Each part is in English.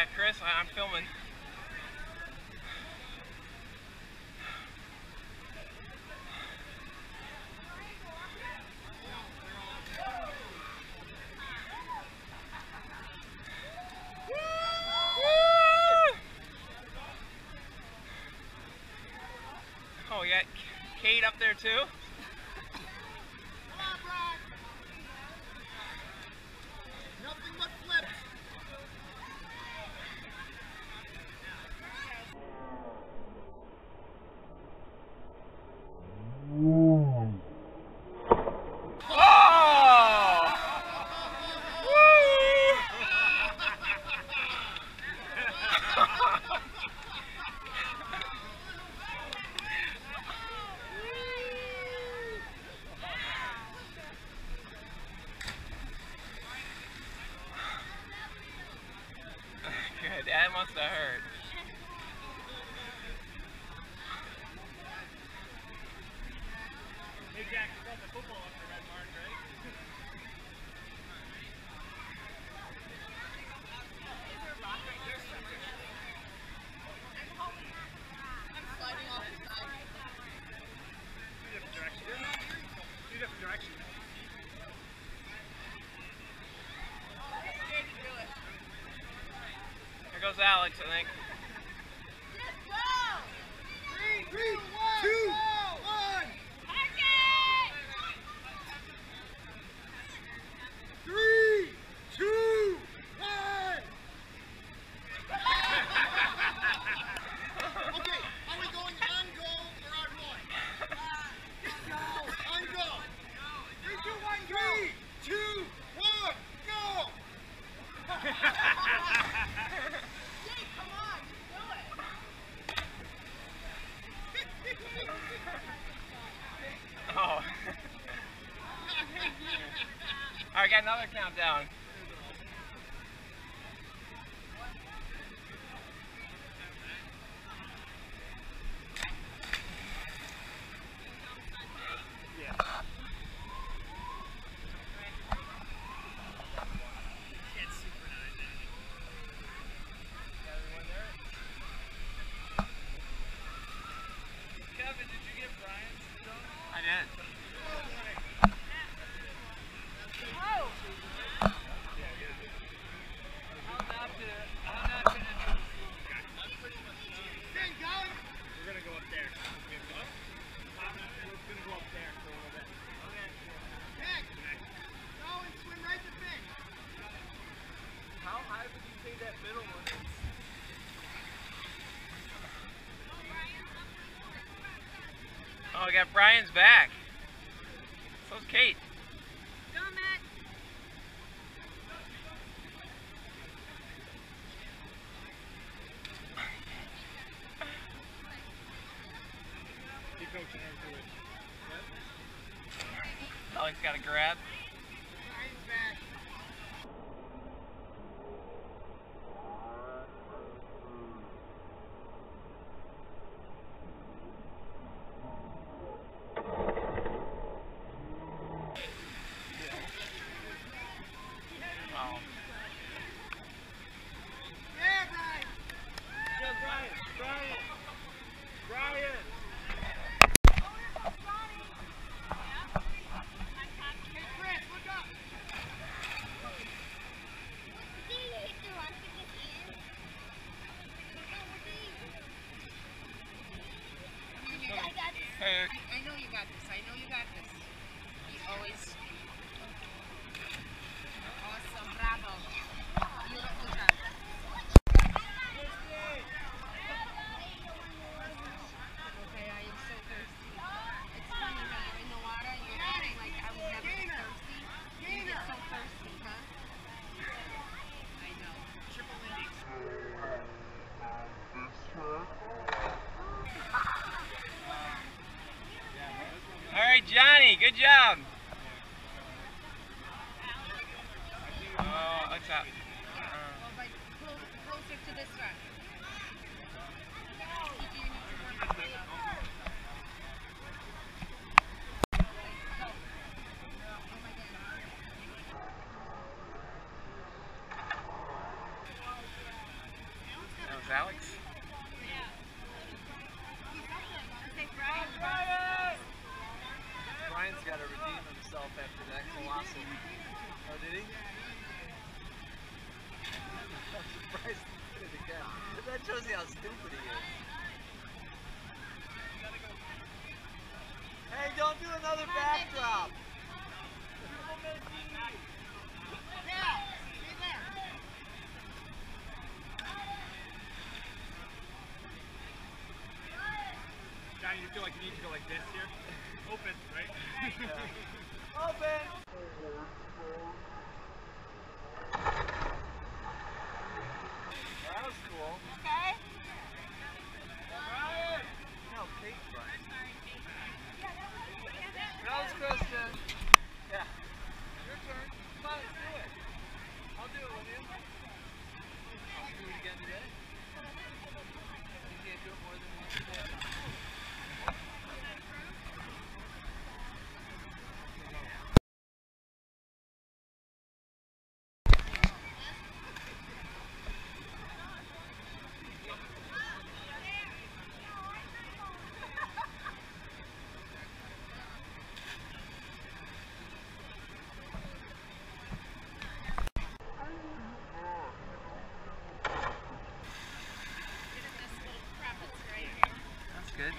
Chris, I'm filming. Oh, we got Kate up there too. Come on, Brian. Nothing but flips. Good, that must have hurt. Hey, Jack, you got the football up the red mark, right? I'm sliding off the side. Two different directions. Two different directions. Here goes Alex, I think. Let's go! 3, 2, 1! Target! 3, 2, 1! Okay, are we going on goal or on one? Go! On goal! 3, 2, 1, go! 3, 2, 1, go! Jake, come on, just do it! Oh. Alright, got another countdown. Kevin, did you get Brian's done? I did. We're gonna go up there. We're gonna go up there for a little bit. Okay. Nick, go and swim right to Finn. How high would you say that middle one is? Oh, we got Brian's back. So's Kate. Go, Matt. Keep coaching her to it. Alex got a grab. Brian's back. Oh. Yeah, Brian. Yeah, Brian! Brian! Brian! Hey, Chris, look up. Hey, I know you got this. I know you got this. You always. Awesome. Bravo. You got the job. Okay, I am so thirsty. It's funny how you're in the water and you're acting like I was never thirsty. You get so thirsty, huh? I know. Triple Indy. all right, Johnny, good job. Oh, what's up? Oh, but closer to this one. You need to work your way up. Go. Oh my God. himself after that colossal. Oh, did he? I'm surprised he did it again. That shows you how stupid he is. Hey, don't do another backdrop. Johnny, you feel like you need to go like this here? Open, right? Open! That was cool. Okay. Brian! No, Kate Brian. That was Kristen. Yeah. Your turn. Come on, let's do it. I'll do it with you. I'll do it again today. You can't do it more than once a day. That's good.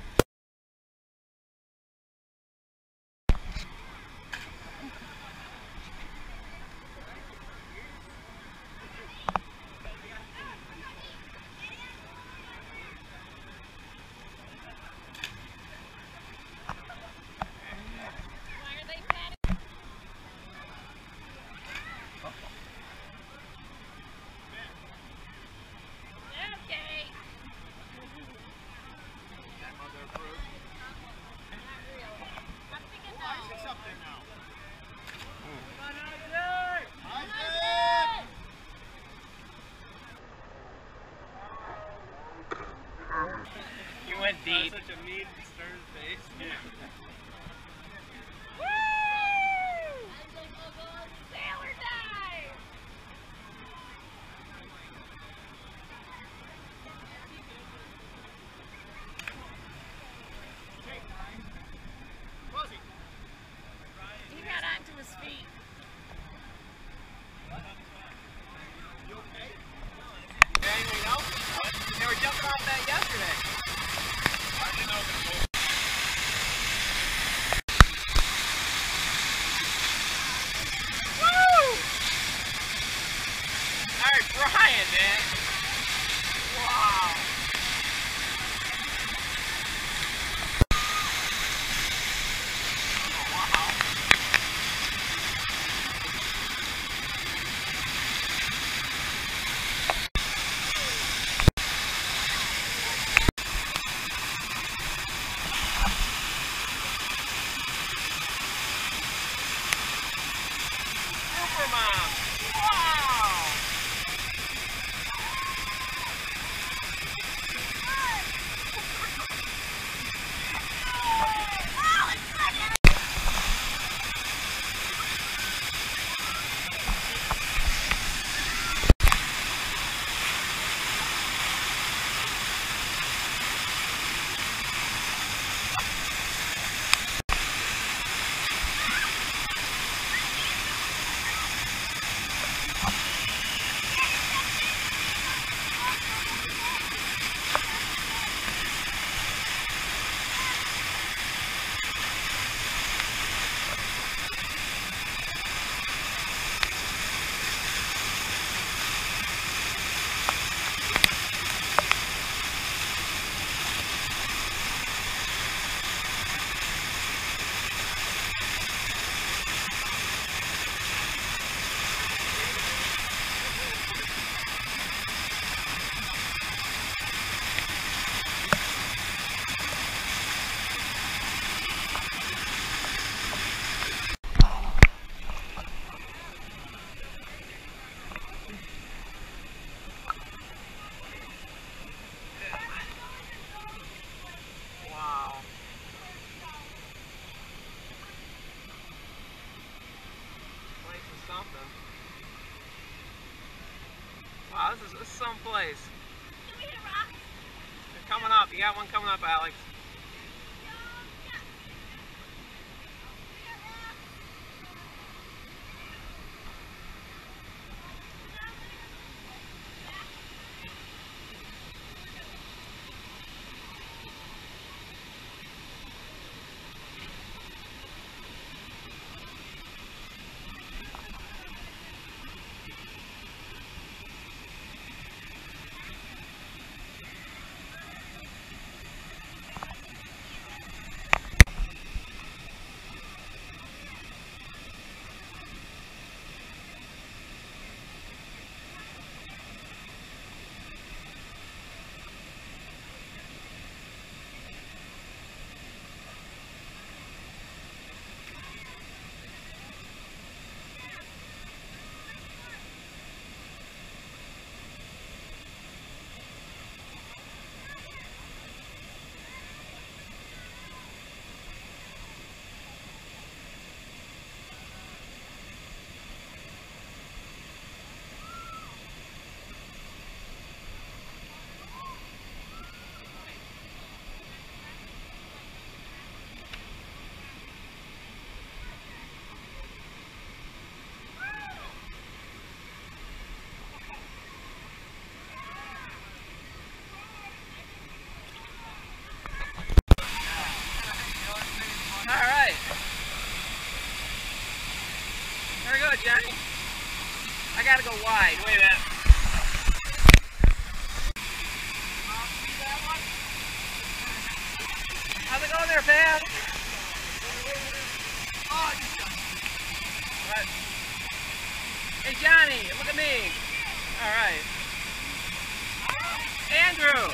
Why are they patting? Okay. That mother approved. Not really. I'm thinking no. It's up there now. Come on, Isaac! Isaac! You went deep. Such a mean, stern face. Yeah. Woo! Sailor dive! Fuzzy. He got onto his feet. You okay? Anything else? They were jumping off that yesterday. I didn't know this was. Woo! Alright, Brian, man. Wow. Wow. Supermom. Wow. Wow. Place is something. Wow, this is someplace. They're coming up. You got one coming up, Alex. gotta go wide. Wait a minute. How's it going there, Pam? Right. Hey, Johnny, look at me. All right. Andrew.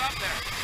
up there.